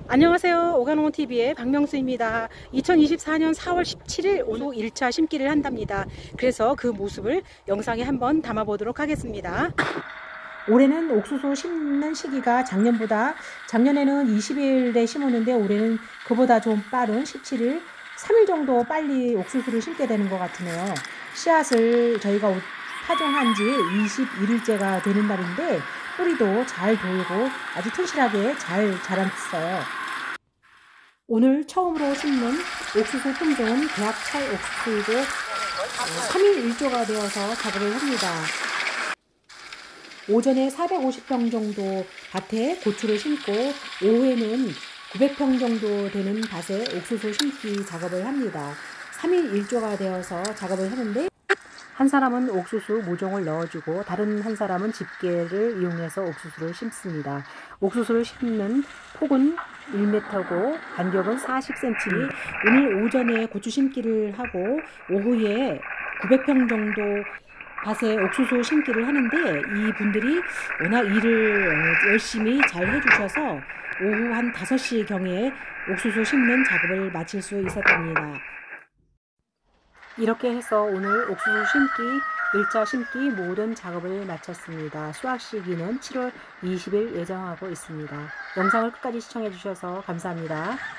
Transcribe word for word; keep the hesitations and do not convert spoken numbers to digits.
안녕하세요. 오가농티비의 박명수입니다. 이천이십사 년 사월 십칠일 오후 일 차 심기를 한답니다. 그래서 그 모습을 영상에 한번 담아보도록 하겠습니다. 올해는 옥수수 심는 시기가 작년보다, 작년에는 이십 일에 심었는데 올해는 그보다 좀 빠른 십칠 일, 삼 일 정도 빨리 옥수수를 심게 되는 것 같으네요. 씨앗을 저희가 파종한 지 이십일 일째가 되는 날인데 뿌리도 잘 돌고 아주 튼실하게 잘 자랐어요. 오늘 처음으로 심는 옥수수 품종은 대학찰 옥수수이고 삼 일 일 조가 되어서 작업을 합니다. 오전에 사백오십 평 정도 밭에 고추를 심고 오후에는 구백 평 정도 되는 밭에 옥수수 심기 작업을 합니다. 삼 일 일 조가 되어서 작업을 하는데 한 사람은 옥수수 모종을 넣어주고 다른 한 사람은 집게를 이용해서 옥수수를 심습니다. 옥수수를 심는 폭은 일 미터고 간격은 사십 센티미터. 오늘 오전에 고추 심기를 하고 오후에 구백 평 정도 밭에 옥수수 심기를 하는데 이 분들이 워낙 일을 열심히 잘 해주셔서 오후 한 다섯 시 경에 옥수수 심는 작업을 마칠 수 있었답니다. 이렇게 해서 오늘 옥수수 심기, 일 차 심기 모든 작업을 마쳤습니다. 수확 시기는 칠월 이십일 예정하고 있습니다. 영상을 끝까지 시청해 주셔서 감사합니다.